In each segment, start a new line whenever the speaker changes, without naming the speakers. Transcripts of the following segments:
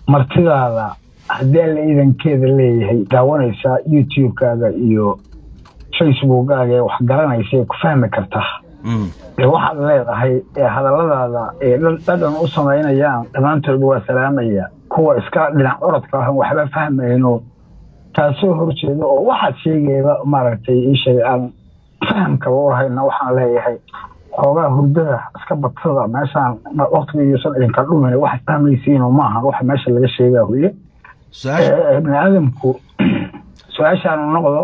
martidaada haddii la iidankeeda leeyahay daawanaysa YouTube-kaaga iyo Facebook-kaaga wax garanaysa ku fahmi kartaa waxaad leedahay hadalladaada daddan u sameynayaan dhammaantood waa salaamaya kuwa iska dhinac orodka ah waxba fahmayno taasoo horjeedo oo waxaad sheegayba maaragtay ishay aan fahamka u hayna waxaan leeyahay xoogaa hurdada iska badsada meeshaan waqtigiisan idinka dhumin wax fahmaysiin oo maaha wax meesha laga sheegaa huye ibn aadamku su'aashaan noqdo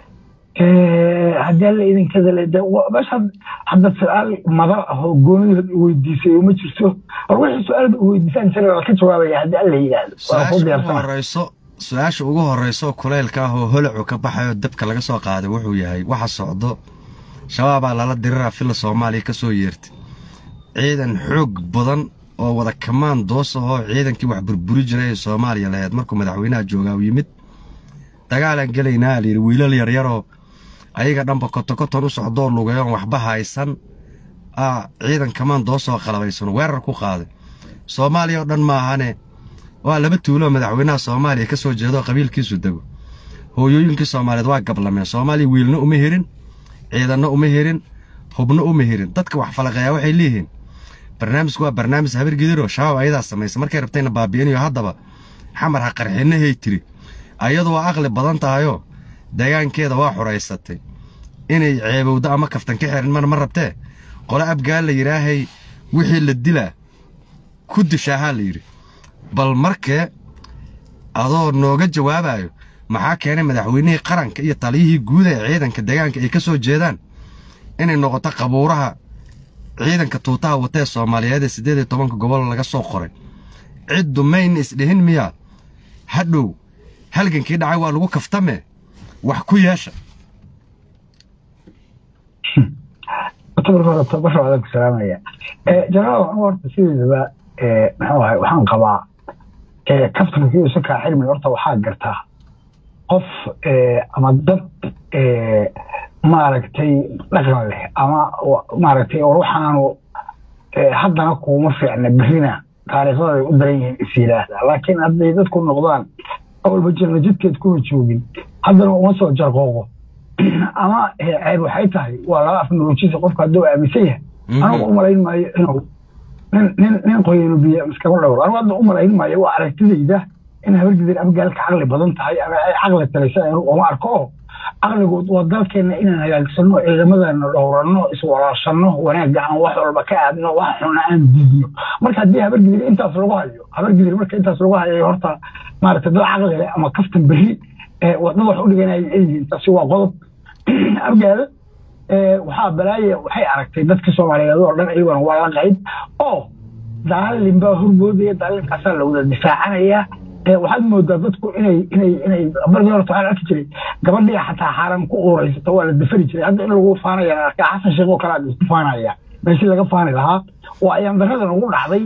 haddii la idinkada leedahay meesha hadda su'aal madar ah oo goonida weydiisay uma jirto wixii su'aal weydiisan jiray ka jawaabaya haddii la yiraahdo
su-aasha ugu horeyso kuleylka ah oo holacu ka baxayo dabka laga soo qaaday wuxuu yahay waxa socdo shabaabaa lala dirira fila Soomaaliya ka soo yeertay ciidan xoog badan oo wada kamaan doos ah oo ciidankii wax burburi jiray Soomaaliya lahayd markuu madaxweynaha joogaa u yimid dagaalan galeynaa liir wiilal yar yar oo ayaga dhanba koton u socdo lugayo waxba haysan ciidan kamaan doos oo qalabaysan weerar ku qaaday Soomaaliya oo dhan ma ahane waa laba tuulo madaxweynaha Soomaaliya ka soo jeedo qabiilkiisu dago hooyooyinkii Soomaaliyeed waa gablameen Soomaaliya wiilna uma hirin ciidanna uma hirin hubna uma hirin dadka wax falaqaya waxay leeyihiin barnaamijku waa barnaamij habar gidiro shabaab ayadaa sameysay markay rabtayna baabi'inayo haddaba xamar ha qarxinahay tiri ayadu waa aqli badan tahayo deegaankeeda waa xureysatay inay ceebowda ama kaftan ka xirin ma rabtee qolo abgaal la yiraahay wixii la dilaa ku dishaaha la yiri bal markee adoo nooga jawaabayo maxaa keenay madaxweynihii qaranka iyo taliyihii guud ee ciidanka deegaanka ay ka soo jeedaan inay noqoto qabuuraha ciidanka tuutaha watee Soomaaliyeed 18 gobol laga soo qoray ciddu mayn isdhihin miya hadhow halgankii dhacay waa lagu kaftame wax ku yeesha
tabarka salaamaya jaraal horta sidaba waxaan qabaa kaftankiisu si ka xirmi horta waxaa gartaa qof ama dad maaragtay dhaqan leh ama maaragtay waxaanu haddana kuma fiicna berina taariikhdooda u daran yihiin isiilaahda laakiin hadday dadku noqdaan awalba jirna jidkeed kuma joogin haddana uma soo jarqooqo ama ceeb waxay tahay waa laba af noloshiisa qofka hadduu aaminsan yahay anigu u malayn maayo inuu nin qoynu biyo iskama dhowro anigu hadda u malayn maayo waa aragtidayda in habargidir abgaalka caqli badan tahay ama ay caqli talaysan uma arko caqligood waa dalkeena inaan hagaagsano ciidamadana dhowrano iswalaashano wanaagga aan wax walba ka aadno wax xuna aan diidno marka haddii habargidir intaas lagu hayo habargidir marka intaas lagu hayo horta maaragtay dad caqli leh ama kaftan berri wadada wax u dhiganay ay taasi waa qodob abgaal waxaa balaaye waxay aragtay dadka Soomaaliyeed oo dhan ayaguna waa la qayb oo daalin baa horboodaya daalinkaas la wada difaacanaya waxaad moodaa dadku inay bardo horta aan arki jiray gabadhii xataa xaram ku uuraysato waa la difari jiray hadda in lagu faanaya ka xasan sheego kala isku faanaya meeshii laga faani lahaa waa ayaan daradan ugu dhacday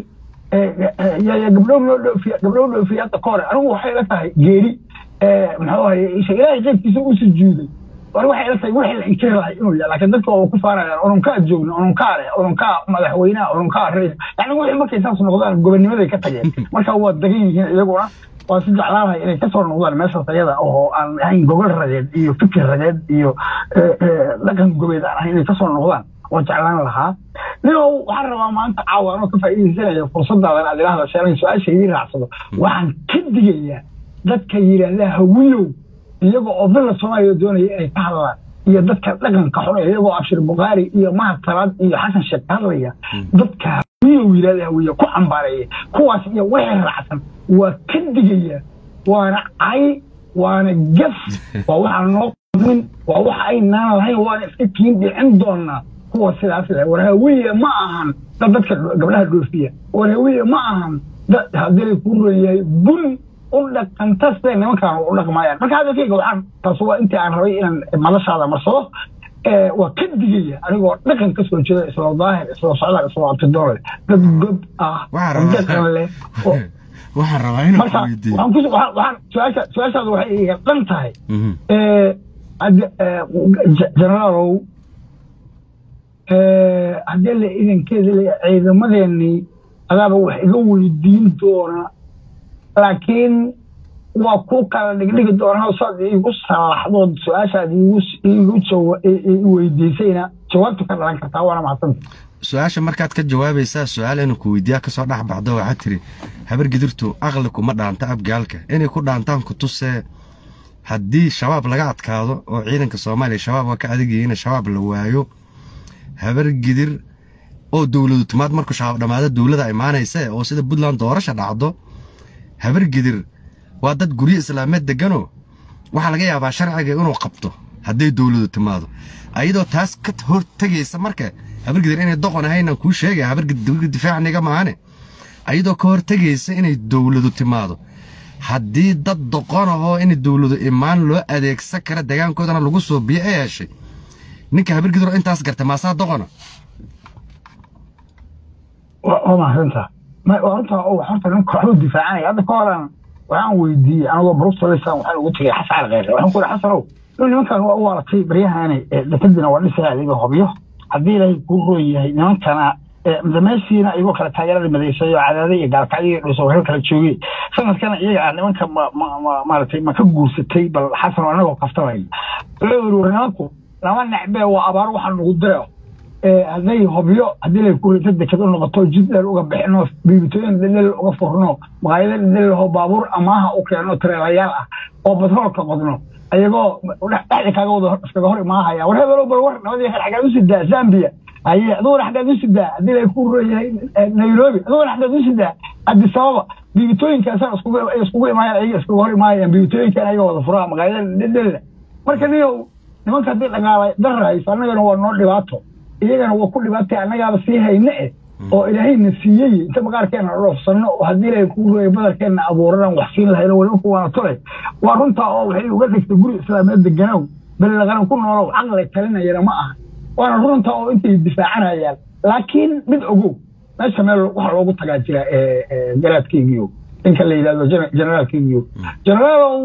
ya gabdhow loo fiyaata koore anigu waxay la tahay geeri muxuu ahaayay ilaahay qeybtiisa u sujuuday war waxay la tahay wixii la inkiri lahay inuu yahay laakiin dadku oo ku faanayaan ononka joogno ononka madaxweynaha ononka rays yani wixii markay saas noqdaan gobonnimaday ka tageen marka waa dagan yihiin iyaguna waa si jeclaanahay inay ka soo noqdaan meeshaas ayada oo aan ahayn gogol rageed iyo fikir rageed iyo dhaqan gobeed aan ahayn inay ka soo noqdaan oo jeclaan lahaa ninoo waxaan rabaa maanta caawa anoo ka faa'iidaysanaya fursadaadan aad ilaahda sheelay su-aasha idin raacsado waxaan ka digayaa dadka yidhaahdaa hawiyow iyagoo oo villa Soomaaliya doonaya inay ka hadlaan iyo dadka dhaqanka xun iyagoo Abshir Bukhari iyo Mahad Salaad iyo Xasan Sheekh hadlaya dadka hawiyow yidhaahdaa hawiyo ku xambaareeyay kuwaas iyo wixii raacsan waa ka digaya waana cay waana gaf waa waxaan noo qadmin waa wax aynaan lahayn waana iska kiin dhicin doonaa kuwa sidaas leh warhawiye ma ahan dadka gabdhaha dhoofiya warhawiye ma ahan haddii ku royahay bun u dhaqantaasay nimankaan u dhaqmayaan marka hadalkayga waxaan taas waa intii aan rabay inaan madashaada marsado waa ka digaya anigoo dhaqan ka soo jeeda isla daahir isla socdaal isla abtidoole dad god ah dhaqan leh
waxaan rabaa inaan weydiiyo
waxaan su-aashaadu waxay iga dhan tahay jenaraalow haddii la idankeeda ciidamadeennii adaaba wax iga weydiin doona laakiin waa ku kala dhigdhigi doonaa saad igu salaxdood su'aashaad igu weydiisayna jawaabta ka dhalan kartaa waana mahadsan
su-aasha markaad ka jawaabaysaa su-aal inuu ku weydiiyaa kasoo dhex baxdo waxaad tiri habar gidirtu aqli kuma dhaanta abgaalka inay ku dhaantaan ku tusee haddii shabaab laga adkaado oo ciidanka soomaaliya shabaab waa ka adag yihiin shabaab la waayo habar gidir oo dowladu timaad markuu shabaab dhamaado dowlada imaanaysa oo sida Puntland doorasho dhacdo habar gidir waa dad guryo islaameed degano waxa laga yaabaa sharciga inuu qabto haddii dowladu timaado ayadoo taas ka hor tagaysa marka habar gidir inay doqon ahayna ku sheegay habar gidir difaacniga maahane ayadoo ka hor tagaysa inay dowladu timaado haddii dad doqon ahoo in dowladu imaan loo adeegsan kara deegaankoodana lagu soo biyo ay heshay ninka habar gidir intaas gartay maasaa doqona
وما فهمت ما أنت أو حتى إنك حدود دفاعية هذا كلام وعن ويدي أنا بروح لسه وحنا قلت لي حس على غيره وحنا كل حسروا لأن ممكن هو أول شيء بريها يعني لتبدنا ولسه هذه هوبيه هذه لا يكون رؤية إنه كان ماشينا يقول كلا تاجر المدرسة عادية قال كذي رسوله كلا شوي فما كان يعني ممكن ما كجوس التي بل حسن وأنا وقفت وعي لو رناكو لما نعبه وأبروح النقدره هذي هوبيو هذي اللي يكون تدك كده نقطة جدا لو جبهنا بيبتين اللي لو فرنا مغاير اللي هو بابور أماها أوكيانو تريليال أو بثور كقدنا أيقو ونحتاج كقوده كقهر معها يا وهذا لو بروح نودي حاجة نسد زامبيا أي دور حاجة نسد هذي اللي يكون نيروبي دور حاجة نسد أدي سوا بيبتين كأسان اسكوي معي أي اسكوي معي بيبتين كان أيقو ظفرة مغاير اللي مركز يو نمان كده لقى درة يسألنا إنه نور لباته iyagana waa ku dhibaatay anaga sii hayne oo ilaahayna siiyay inta magaarkeena roofsano oo hadii ay ku reey badarkeena abuuran wax siin lahayn wali ku waana tolay waa runta oo waxay uga dhigtay guri islaameed deganaw bal laga ku noolo aqal kalinayna ma aha waana runta oo intay difaacanayaan laakiin mid ogow meesha meel waxa loogu tagaa jira garaadkaygiyo inka la yiraahdo generaalkaygiyo generaal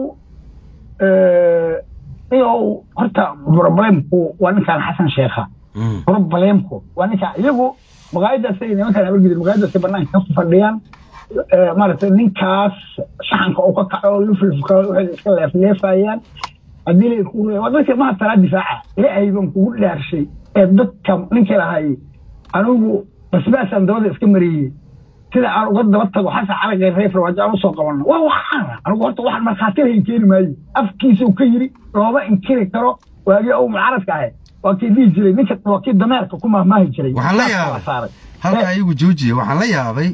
iyo horta problemku waa ninkan Xasan Sheekha problemku wanika iyagu maqaayada sayidina markaan habar gidir maqaayada si banaanka ka fadhiyaan maaragtay ninkaas saxanka oo ka kaco lufulka waxay iska leefayaan hadii ay ku wadada ma tara difaaca ilaahay baan kugu dhaarshay ee dadka ninka lahay anigu basbaasan dawada iska mariyay sida aan uga daba tago xasan cali qeyr farwaajo soo qabanno waa waxana anigu horta waxan markhaati lahayn keeni maayo afkiisa uu ka yiri looba inkiri karo waagi oo mucaaradka ahay وكيدي جري نك وكيد دمرك كما ما هجري
waxaan la yaabay halka ayagu joojiye waxaan la yaabay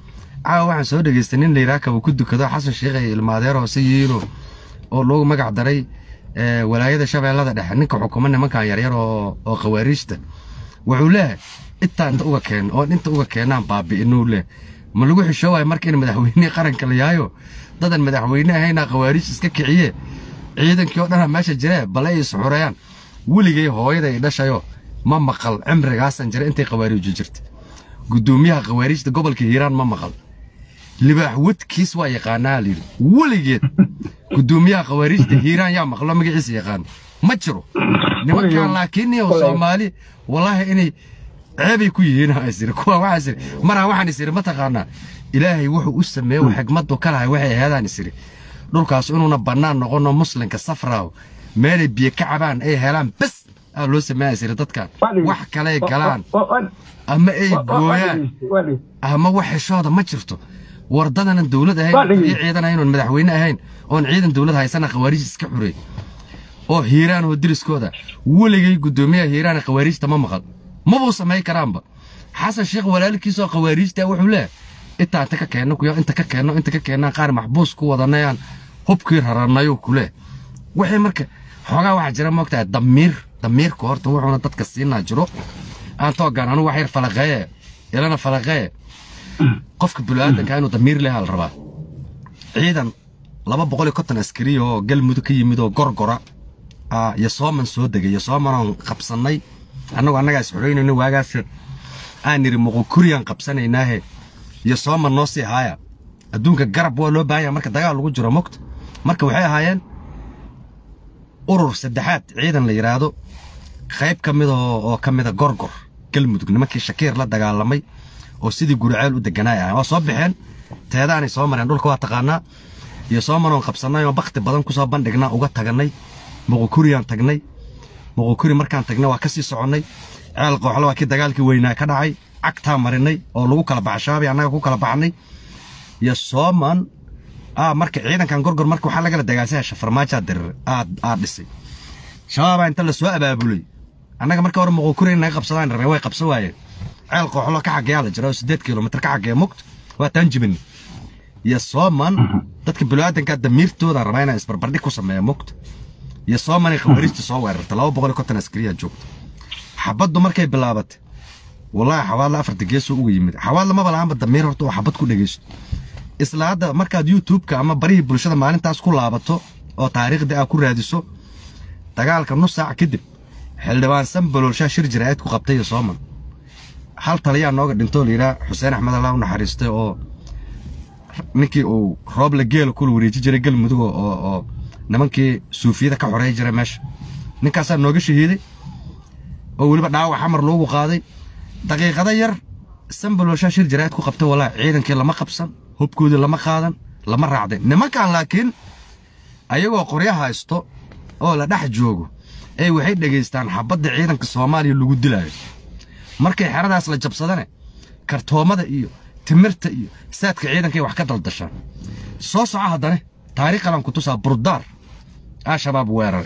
waxaan soo dhageystay in leeyahay ku dukado Xasan Sheekh ilmaadeer oo siyeelo oo loogu magac daray walaayada Shabeellada Dhexe ninka xukuumadda nimanka yar yar oo qawaariista wuxuu leeyahay inta uga keenaan baabi'inuu leeyahay ma lagu xishooday markii madaxweyne qaranka la yaayo dadan madaxweyne ahayna qawaariis iska kiciye ciidankii oo dhan meesha jira balay isxurayaan weligay hooyaday dhashayo ma maqal cimrigaasan jira intay qawaariij jirtay gudoomiyaha qawaariijta gobolka Hiiraan ma maqal libaax wadkiis waa yaqaanaa liir weligeed gudoomiyaha qawaariijta Hiiraan yaa maqlo magaciisa yaqaan ma jiro nimanka laakiin iyo Soomaali wallahi inay ceebay ku yihiin haysir kuwa waasir mara waxaan isir ma taqaana ilaahay wuxuu u sameeyay xigmadu kala hay waxay heedaan isir dhulkaas inuuna banaan noqono muslimka safraaw meelay biyo ka cabaan ay helaan bas loo sameeyay sir dadka wax kale galaan ama ay gooyaan ama wax xishooda ma jirto wardadana dawlad ahayn ciidan aynu madaxweyne ahayn oo ciidan dawlad haysana qawaariij iska xuray oo Hiiraan oo diriskooda weligay gudoomiyaha Hiiraan qawaariijta ma maqal ma buu sameey karaanba Xasan Sheekh walaalkiisa qawaariijta wuxuu leeyahay inta ka keeno ku inta ka keeno qaar maxbuus ku wadanayaan hubkii raranayo kule waxay marka xogaa waxa jira moogtaa damiirku horta wuxuuna dadka siinaa jiro aan toogan anu wax yar falaqeeye ilana falaqeeye qofka bulaadanka inuu damiir leeyahay rabaa ciidan 250 askari oo galmudug ka yimid oo gorgora ya sooman soo degay sooman qabsanay annaga isxureynayna waagaas aan niri muquriyan qabsanaynaa ya sooman noo sii haaya adduunka garab waa loo baahan marka dagaal lagu jiro moqt marka waxay ahaayeen urur saddexaad ciidan la yiraahdo qayb kamid oo kamid gorgor galmudug nimankii Shakiir la dagaalamay oo sidii guriceel u deganaay oo soo bixeen teedaanay soo mareen dhulka waa taqaanaa iyo soo maroon qabsanay oo bakti badan ku soo bandhignaa uga taganay muqokuriyaan tagnay muqokuri markaan tagnay waa ka sii soconnay ceel qooxlo waa kii dagaalkii weynaa ka dhacay cagtaa marinay oo lagu kala baxay shabaab annaga ku kala baxnay iyo sooman marka ciidankan gorgor marka waxaa lagala dagaalsanaya shafarmaajo aad dhisay shabaabaa inta la soo abaabulay annaga marka hore muqokuri naga qabsadaan rabeen way qabsan waayeen ceel qooxlo ka xageeyaa la jiro 8 kilomitir ka xageeya muqt waa tanjibin iyo sooman dadka bilaadanka damiirtooda rabaa inay isbarbardhig ku sameeyaan muqt iyo sooman khawariista soo weerartay 250 askariya joogto xabaddu markay bilaabatay wallahi xawaala 4 gees ugu yimid xawaala ma balaanba damiir horta oo xabad ku dhageysto isla hadda markaad youtube-ka ama barihii bulshada maalintaas ku laabato oo taariikhda aad ku raadiso dagaalka nus saac kadib xildhibaan sanbaloolshaa shir jiraayad ku qabtay sooman hal taliyaa nooga dhintoo liiraa xuseen axmed allah u naxariistay oo ninkii uu roob la geel ku wareeji jiray galmudug oo nimankii suufiyada ka xoreey jiray meesha ninkaasaa nooga shahiiday oo weliba dhaawac xamar loogu qaaday daqiiqada yar sanbaloolshaa shir jiraayad ku qabtay walaa ciidankii lama qabsan hubkoodii lama qaadan lama raacday nimankan laakiin ayagoo qoryo haysto oo la dhex joogo ay waxay dhageystaan xabadda ciidanka Soomaaliya lagu dilaayo markay xeradaas la jabsadane kartoomada iyo timirta iyo saadka ciidanka wax ka daldashaan soo soco hadane taariikh qalan ku tusaa burdaar shabaab weerar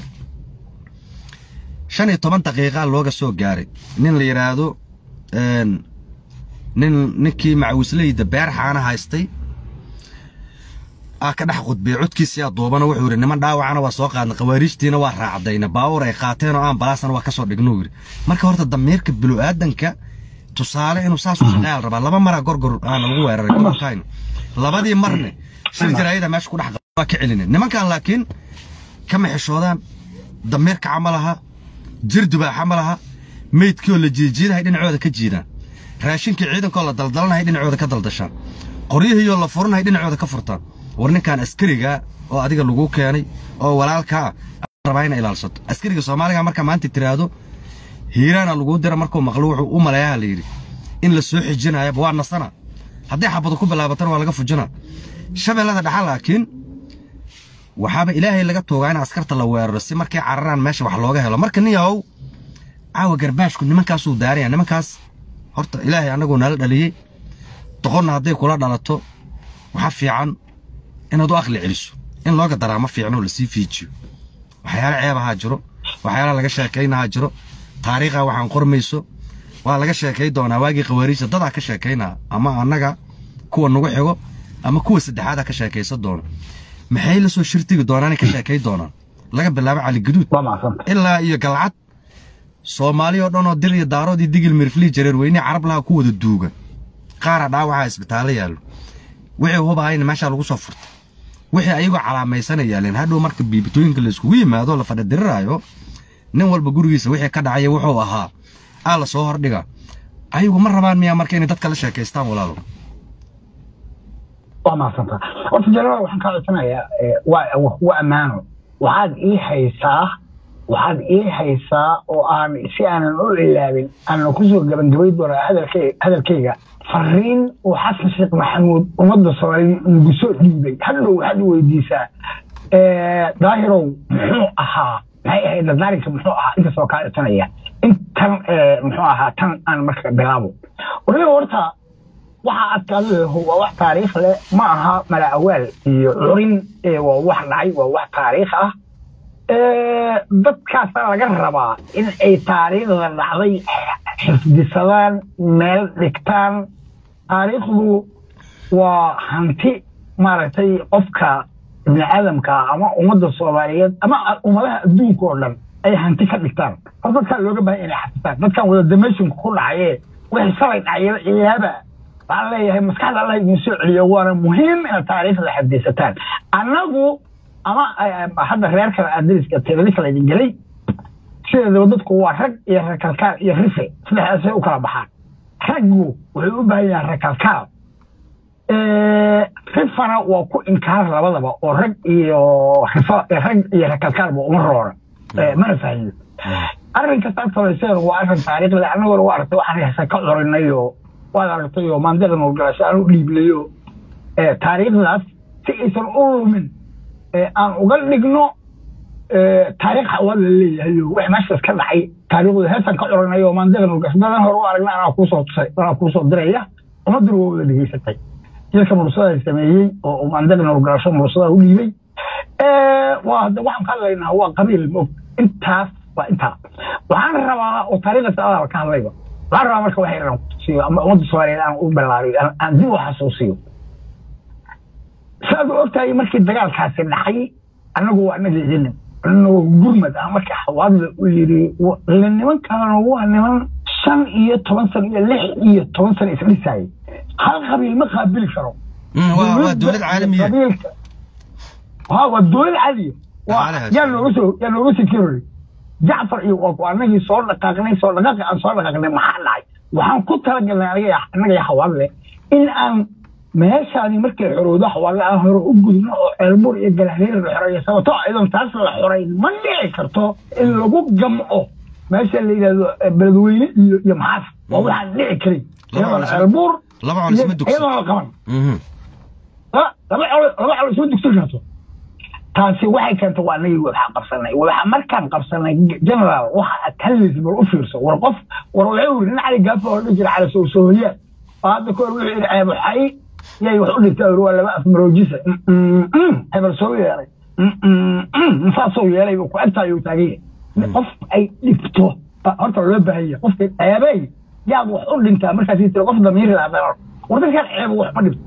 15 daqiiqo looga soo gaaray nin la yiraahdo ninkii macawisleyda beerxaana haystay ka dhex qudbay codkiisa doobana wuxuu yiri niman dhaawacana waa soo qaadna qawaariijtiina waa raacdayna baawur ay qaateen oo aan balaasana waa ka soo dhigno yiri marka horta damiirka bilaadanka tusaale inuu saas u shaqeeyal raba laba mar gorgor aan lagu weeraray korkayn labadii marne shir jaraayada meesha ku dhex ka celinay nimankan laakiin kama xishoodaan damiirka camalaha jirduba xamalaha meydkii la jiijiiday dhinacooda ka jiidaan raashinka ciidanka la daldalanahay dhinacooda ka daldashaan qoryihiyo la furanahay dhinacooda ka furtaan warninkan askariga oo adiga lagu keenay oo walaalka rabaa inay ilaalsato askariga Soomaaliga marka maanta tiraado hiirana lagu dira markuu maqlo wuxuu u maleeyaa leeyri in la soo xijinayo waa nasana haddii xabadu ku bilaabataan waa laga fujinaa shabeellada dhaxal laakiin waxaaba ilaahay laga toogaa in askarta la weeraro si markay cararaan meesha wax looga helo marka niyow caawa garbaashku nimankaas uu daaraya nimankaas horta ilaahay anagu nala dhaliyay doqonna haday kula dhalato waxa fiican inaad u aqli celiso in looga daraamo fiicno la sii fiijiyo waxyaalo ceebaha jiro waxyaalo laga sheekaynaha jiro taariikha waxaan qormayso waa laga sheekay doonaa waagi qawaariijta dad ka sheekaynaa ama anaga kuwa nagu xigo ama kuwa saddexaad ka sheekaysan doona maxay la soo shirtiga doonaan ka sheekay doonaan laga bilaabo cali guduud ilaa iyo galcad Soomaaliya oo dhan oo dir iyo daaroodii digil mirfli jareer weyne carab laha ku wada duugan qaar dhaawaca isbitaal yaalo wixii hubaayna meesha lagu soo furtay wixii ayagoo calaamaysanayaan hadhow marka biibitooyinka la isku yimaado la fadhidiraayo nin walba gurigiisa wixii ka dhacay wuxuu ahaa la soo hordhiga ayagu ma rabaan miyaa marka inay dadka la sheekaystaan walaalo
ما صنطة وتجربة وحن كانت سنة وأمانه وعاد وحاد هيسا وأن سيانا نقول إلا أن كسر قبل جويد ورا هذا الكيجا فرين وحسن الشيخ محمود ومضى صواري نقصوا ليبي هلو يديسا ظاهروا محوها هاي ذلك محوها أنت سوى كانت سنة أنت محوها تن أنا مركب بلابو وليه ورثة waxa adkaado huwa wax taariikh leh ma aha mala awaal iyo curin waa wax dhacay waa wax taariikh ah dadkaas laga rabaa in ay taariikhda dhacday xifdisadaan meel dhigtaan taariikhdu waa hanti maaragtay qofka ibn aadamka ama ummadda Soomaaliyeed ama ummadaha adduunka oo dhan ay hanti ka dhigtaan dadka looga baahan inay xafidaan dadkan wada damashinku ku dhacay wixii sabay dhacay ciyaaba الله يهي مسكحة الله يسوع اليوانا مهم إن التاريخ اللي حديثتان أنه أما حدا غيرك أدرس كتيرليك اللي ينجلي شيء إذا وددك هو رق يركالكال يرفع سلاح أسوء وكلا بحار رقو ويقوبها يركالكال خفنا وكو إنكار لبضبا ورق يركالكال بأمرور ما نفعل أرن كتاب فلسير هو أرن تاريخ لأنه هو أرتوى حريح سكالور النيو وهذا الطيو ما عندنا موجود عشان نجيب ليه taariikhdaas si aysan u lumin aan uga dhigno taariikh xawaad la leeyahay wax meeshaas ka dhacay taariikhda heesan ka oranayo maandeeqan gasbadan hore u aragna anaa ku soo diraya uma dir wada dhigaysatay jirka mursada sameeyay oo maandeeqan garasho mursada u dhiibay waxaan ka hadlaynaa waa qabiil moog intaas waa intaa waxaan rabaa oo taariikhda aad ka hadlayba waxaan rabaa marka waxay rabaan si ama ummadda Soomaaliyeed aan u balaariyo aan dib u xasuusiyo saad ogtahay markii dagaalkaasi dhacay anagu waa nagayeen annagu gurmad marka xawaad u yiri nimankan waa niman 5 iyo 10 sano iyo 6 iyo 10 sano isdhisay hal qabiil ma qaabili karo
waa dawlad caalamiye
waa dawlad caadiye yaa loogu sikirey Jacfar iyo anagii soo dhaqaaqnay maxaa dhacay waxaan ku talagalnay anaga xawaad leh in aan meeshaani markay xoroodo xawaad aan hore u gudno oo Elmur iyo Galhareer la xoreeyo sababtoo aydan taas la xoreey ma dhici karto in lagu gamco meesha la yiraahdo beledweyne iyo maxaas waa waxaan dhici karin Elmur
laba cul isma dugsi
laba cul isma dugsi karto taasi waxay keentay waa anagii waxa qabsanay waxa markaan qabsanay general waxa talis bal u fiirso war qof war wuxuu yiri cali gaafo oo dhigay cali Soomaaliya hadda koor wuxuu yiri ayb waxay yay wax u dhigtay waa laba af maroojisa hebel soo yeelay soo yeelay ku agtaayo taagay qof ay dhibto horta loo baahiyo qofka ayabay yaa wax u dhintaa markaas qof damiir la hadlo war dadka ayb wax ma dhibto